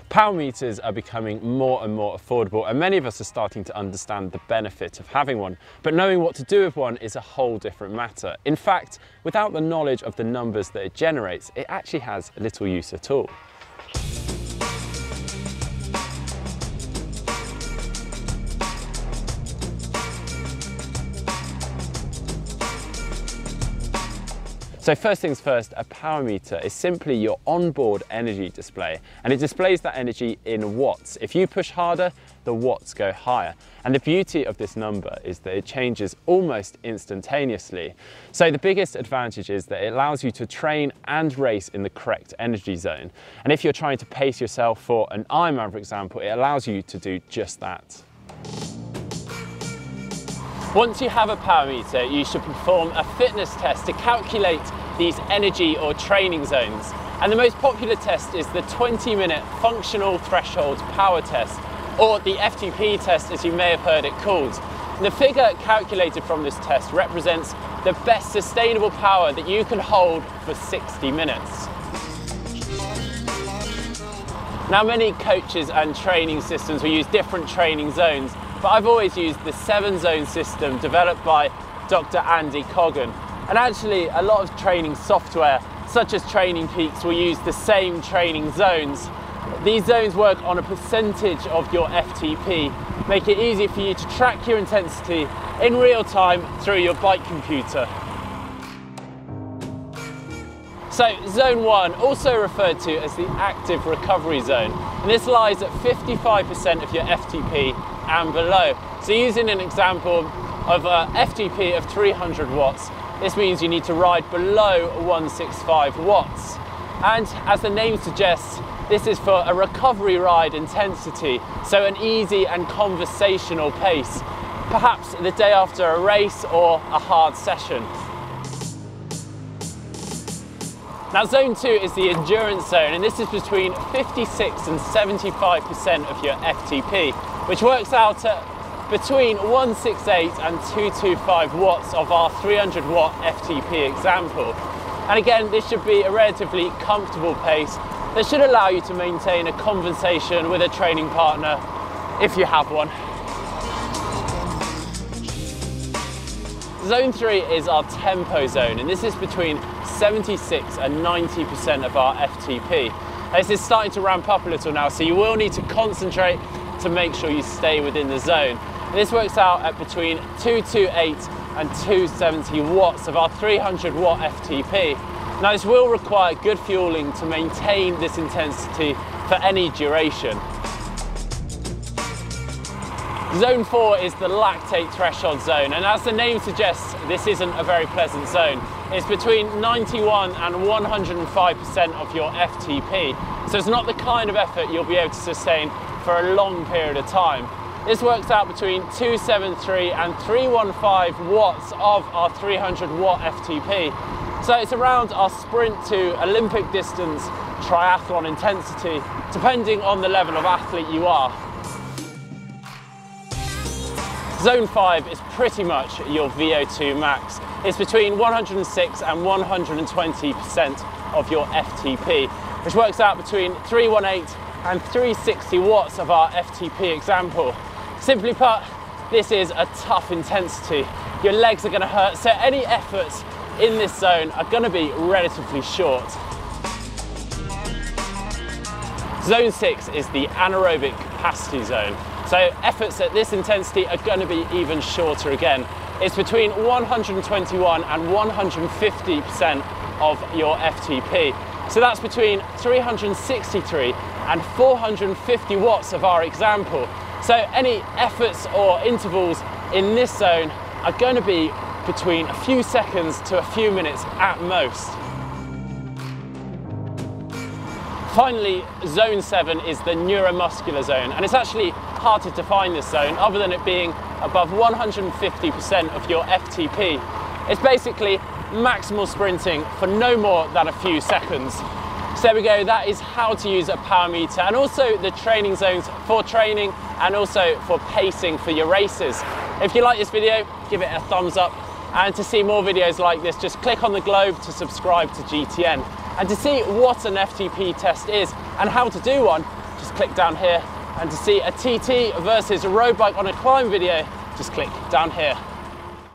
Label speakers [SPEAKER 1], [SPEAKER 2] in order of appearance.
[SPEAKER 1] Power meters are becoming more and more affordable, and many of us are starting to understand the benefit of having one. But knowing what to do with one is a whole different matter. In fact, without the knowledge of the numbers that it generates, it actually has little use at all. So first things first, a power meter is simply your onboard energy display, and it displays that energy in watts. If you push harder, the watts go higher. And the beauty of this number is that it changes almost instantaneously. So the biggest advantage is that it allows you to train and race in the correct energy zone. And if you're trying to pace yourself for an Ironman, for example, it allows you to do just that. Once you have a power meter, you should perform a fitness test to calculate these energy or training zones. And the most popular test is the 20-minute functional threshold power test, or the FTP test as you may have heard it called. And the figure calculated from this test represents the best sustainable power that you can hold for 60 minutes. Now, many coaches and training systems will use different training zones, but I've always used the 7-zone system developed by Dr. Andy Coggan. And actually, a lot of training software, such as Training Peaks, will use the same training zones. These zones work on a percentage of your FTP, make it easy for you to track your intensity in real time through your bike computer. So zone 1, also referred to as the active recovery zone, and this lies at 55% of your FTP and below. So using an example of a FTP of 300 watts, this means you need to ride below 165 watts. And as the name suggests, this is for a recovery ride intensity, so an easy and conversational pace, perhaps the day after a race or a hard session. Now zone 2 is the endurance zone, and this is between 56 and 75% of your FTP, which works out at between 168 and 225 watts of our 300 watt FTP example. And again, this should be a relatively comfortable pace that should allow you to maintain a conversation with a training partner if you have one. Zone 3 is our tempo zone, and this is between 76 and 90% of our FTP. This is starting to ramp up a little now, so you will need to concentrate to make sure you stay within the zone. And this works out at between 228 and 270 watts of our 300 watt FTP. Now this will require good fueling to maintain this intensity for any duration. Zone 4 is the lactate threshold zone, and as the name suggests, this isn't a very pleasant zone. It's between 91 and 105% of your FTP, so it's not the kind of effort you'll be able to sustain for a long period of time. This works out between 273 and 315 watts of our 300 watt FTP. So it's around our sprint to Olympic distance triathlon intensity, depending on the level of athlete you are. Zone 5 is pretty much your VO2 max. It's between 106 and 120% of your FTP, which works out between 318 and 360 watts of our FTP example. Simply put, this is a tough intensity. Your legs are going to hurt, so any efforts in this zone are going to be relatively short. Zone 6 is the anaerobic capacity zone. So efforts at this intensity are going to be even shorter again. It's between 121 and 150% of your FTP. So that's between 363 and 450 watts of our example. So any efforts or intervals in this zone are going to be between a few seconds to a few minutes at most. Finally, zone 7 is the neuromuscular zone, and it's actually hard to define this zone other than it being above 150% of your FTP. It's basically maximal sprinting for no more than a few seconds. So there we go, that is how to use a power meter, and also the training zones for training and also for pacing for your races. If you like this video, give it a thumbs up, and to see more videos like this, just click on the globe to subscribe to GTN. And to see what an FTP test is and how to do one, just click down here. And to see a TT versus a road bike on a climb video, just click down here.